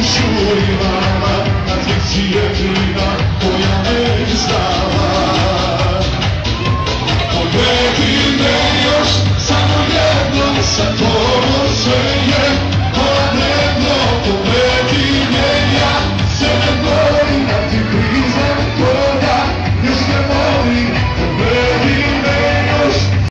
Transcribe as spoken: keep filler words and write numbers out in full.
dušu i vama, na tvici jedina koja me izdala.